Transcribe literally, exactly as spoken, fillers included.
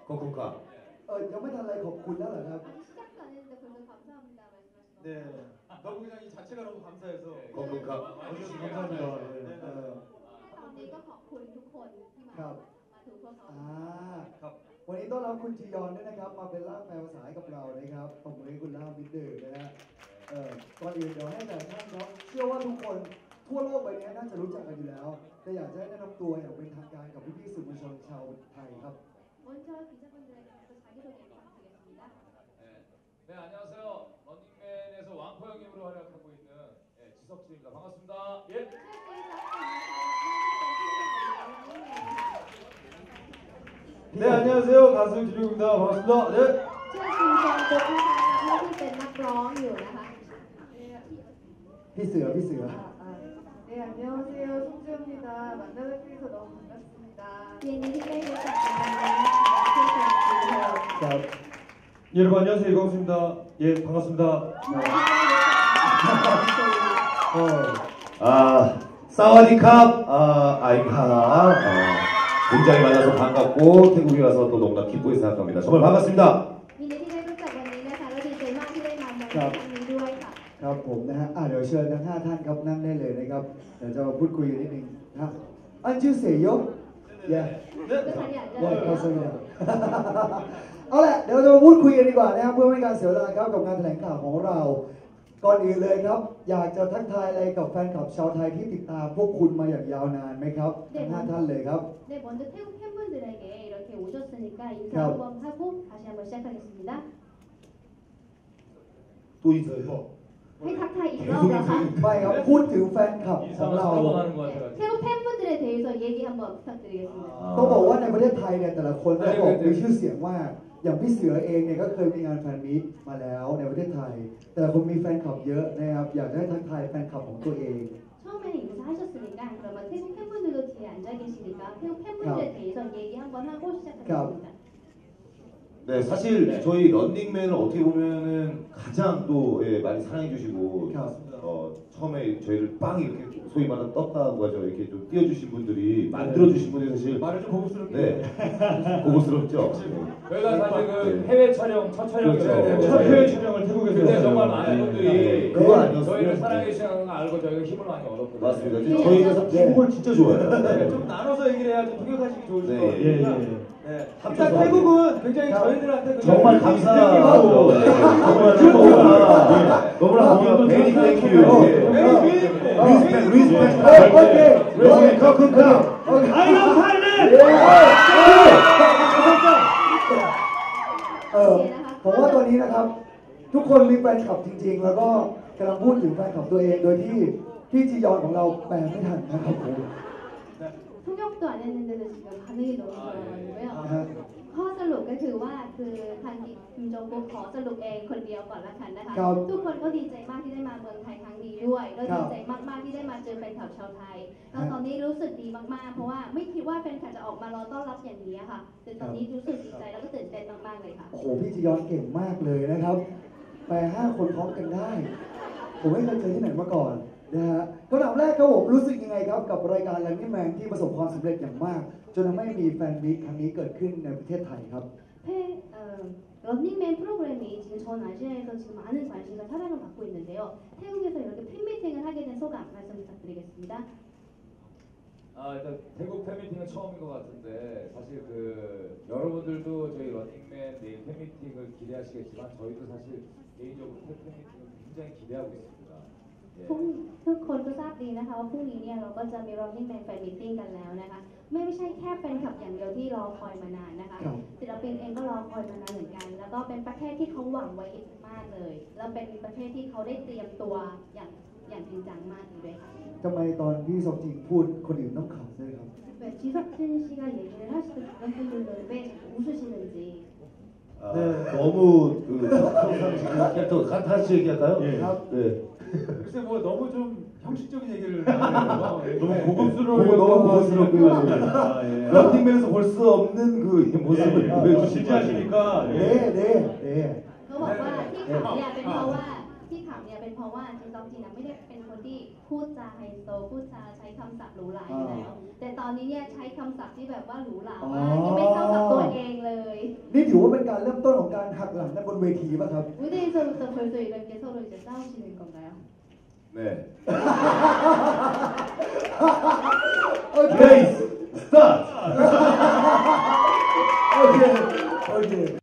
ขอบคุณครับเออยังไม่ทันอะไรขอบคุณแล้วเหรอครับ 아니 시작도 안 했는데 벌써 감사합니다 말씀하시는 네, 너무 그냥 이 자체가 너무 감사해서. ขอบคุณครับ 와주셔서 감사합니다. 네. เออตอนนี้ก็ขอบคุณทุกคนที่มาครับมาดูพวกเขาอ่าครับวันนี้ต้อนรับคุณจียอนด้วยนะครับมาเป็นล่ามแปลภาษาให้กับเรานะครับผมให้คุณล่ามนิดหนึ่งนะฮะเออก่อนอื่นเดี๋ยวให้แต่ท่านเนาะเชื่อว่าทุกคนทั่วโลกใบนี้น่าจะรู้จักกันอยู่แล้วแต่อยากจะให้แนะนำตัวอย่างเป็นทางการกับพี่ๆสื่อมวลชนชาวไทยครับ 먼저 기자분들에게 자기소개 부탁드리겠습니다. 네, 네 안녕하세요. 런닝맨에서 왕포 형님으로 활약하고 있는 네, 지석진입니다. 반갑습니다. 예. 네, 안녕하세요. 가수 주룡입니다. 반갑습니다. 네. ชื่อคุณจองโจ๊กนะคะที่เป็นนักร้องอยู่นะคะพี่เสือพี่เสือ 네, 안녕하세요. 송지현입니다. 만나뵙게 돼서 너무 반갑습니다. ยินดีที่ได้รู้จักกันนะคะชื่อคุณจียอนครับ 여러분 안녕하세요. 이광수입니다. 예, 반갑습니다. เออ 아, 사와디캅, 아, 아임하나, 어, 굉장히 만나서 반갑고 태국에 와서 또 너무나 기쁘게 생각합니다. 정말 반갑습니다. ยินดีที่ได้รู้จักวันนี้นะคะและดีใจมากที่ได้มาเมืองไทยครั้งนี้ด้วยค่ะครับผมนะฮะอ่ะเดี๋ยวเชิญทั้งห้าท่านครับนั่งได้เลยนะครับเดี๋ยวจะมาพูดคุยกันนิดนึงนะอันชื่อเสยยศเย่ภาษาใหญ่ว่าเลยเขาเสยยศเอาละเดี๋ยวเราจะมาพูดคุยกันดีกว่านะครับเพื่อไม่ให้การเสียเวลาครับกับงานแถลงข่าวของเราก่อนอื่นเลยครับอยากจะทักทายอะไรกับแฟนคลับชาวไทยที่ติดตามพวกคุณมาอย่างยาวนานไหมครับทั้งห้าท่านเลยครับ 네, 먼저 태국 팬분들에게 이렇게 오셨으니까 인사 ครับ 한번 하고 다시 한번 시작하겠습니다. 또 인사해요. ให้ทักทายอีกรอบนะคะไม่ครับพูดถึงแฟนคลับของ 이상한 เรา 스토어하는 것 같아가지고. 태국 팬분들에 대해서 얘기 한번 부탁드리겠습니다. ต้องบอกว่าในประเทศไทยเนี่ยแต่ละคนก็บอกมีชื่อเสียงมากอย่างพี่เสือเองเนี่ยก็เคยมีงานแฟนมีตมาแล้วในประเทศไทย แต่ละคนมีแฟนคลับเยอะนะครับอยากจะให้ทักทายแฟนคลับของตัวเอง 처음에는 인사하셨으니까 그러면 태국 팬분들도 뒤에 앉아 계시니까 태국 팬분들에 대해서 얘기 한번 하고 시작하겠습니다. 네, 사실 저희 런닝맨을 어떻게 보면은 가장 또 예, 많이 사랑해주시고 어, 처음에 저희를 빵 이렇게 소위 말하는 떴다고 하죠. 이렇게 좀 띄워주신 분들이 만들어주신 분이 사실 말을 좀 고급스럽게. 네, 고급스럽죠. 저희가 사실 그 네. 해외 촬영 첫 촬영이었어요. 그렇죠. 첫 해외 촬영을 태국에서 그때 했어요. 정말 많은 네. 분들이 그거 아니었어요. 저희를 사랑해 주시는 걸 알고 저희가 힘을 많이 얻었거든요. 맞습니다. 네. 저희가 태국을 진짜 좋아해요. 네, 좀 나눠서 얘기를 해야 좀 통역하시기 좋으실 네, 것 예, 같으니까. 예. 네. 합쳐서 일단 태국은 굉장히 저희들한테 그냥 정말 일본 감사하고 스태프하고 네, 정말 너무나 너무나 너무나 베리 땡큐. 리스펙 리스펙. 오케이. 리스펙 커크카. I love Thailand. เออผมว่าตอนนี้นะครับ ทุกคนมีแฟนคลับจริงๆ แล้วก็กำลังพูดถึงแฟนคลับตัวเองโดยที่พี่จียอนของเราแปลไม่ทันนะครับผม 통역도 안 했는데도 지금 반응이 너무 좋아가지고요. นะฮะข้อสรุปก็คือว่าคือทางคิมจองกุ๊กขอสรุปเองคนเดียวก่อนละกันนะคะครับทุกคนก็ดีใจมากที่ได้มาเมืองไทยครั้งนี้ด้วยแล้วครัดีบใจมากๆที่ได้มาเจอแฟนคลับชาวไทยแล้วฮะตอนนี้รู้สึกดีมากๆ เพราะว่าไม่คิดว่าแฟนคลับจะออกมารอต้อนรับอย่างนี้ค่ะแต่ตอนนี้รู้สึกดีใจแล้วก็ตื่นเต้นมากๆเลยค่ะโอ้โหพี่จียอนเก่งมากเลยนะครับแปลห้าคนพร้อมกันได้ ผมไม่เคยเจอที่ไหนมาก่อนนะฮะคำถามแรกครับผมรู้สึกยังไงครับกับรายการแรนนี่แมนที่ประสบความสำเร็จอย่างมาก จนทำให้มีแฟนมีตครั้งนี้เกิดขึ้นในประเทศไทยครับ 팬, 어, 런닝맨 프로그램이 지금 전 아시아에서 지금 많은 관심과 사랑을 받고 있는데요. 태국에서 이렇게 팬미팅을 하게 된 소감 말씀 부탁드리겠습니다. 아 일단 태국 팬미팅은 처음인 것 같은데 사실 그 여러분들도 저희 런닝맨 내일 팬미팅을 기대하시겠지만 저희도 사실 개인적으로 팬미팅을 굉장히 기대하고 있습니다. 예. ทุกทุกคนก็ทราบดีนะคะว่าพรุ่งนี้เนี่ยเราก็จะมี Running Man Fan Meeting กันแล้วนะคะไม่ไม่ใช่แค่แฟนคลับอย่างเดียวที่รอคอยมานานนะคะครับศิลปินเองก็รอคอยมานานเหมือนกัน แล้วก็เป็นประเทศที่เขาหวังไว้มากเลยแล้วเป็นประเทศที่เขาได้เตรียมตัวอย่างอย่างจริงจังมากอีกด้วยค่ะทำไมตอนพี่สมจริงพูดคนอื่นต้องขำด้วยครับ 왜 지석진 씨가 얘기를 하실 때 다른 분들은 왜 웃으시는지 아, 너무 그 평상시 캐릭터 칸타스 얘기할까요? 예. 네. 글쎄 뭐 너무 좀 형식적인 얘기를 하네요. 너무 네. 고급스러워. 너무 너무 고급스럽고 아, 예. 런닝맨에서 볼 수 없는 그 모습을 예, 예. 보여주시니까 진지하시니까 เน่เน่เน่เขาบอกว่าที่ขำเนี่ยเป็นเพราะว่าที่ขำเนี่ยเป็นเพราะว่าจินตองจีนไม่ได้เป็นคนที่พูดจาไฮโซพูดจาใช้คำศัพท์หรูหราอยู่แล้ว แต่ตอนนี้เนี่ยใช้คำศัพท์ที่แบบว่าหรูหราอ๋อมากยังไม่เข้ากับตัวเองเลยนี่ถือว่าเป็นการเริ่มต้นของการหักหลังกันบนเวทีป่ะครับ 무대에서부터 벌써 이렇게 서로 이제 싸우시는 건가요? 네. โอเค 레이스 스타트. โอเค โอเค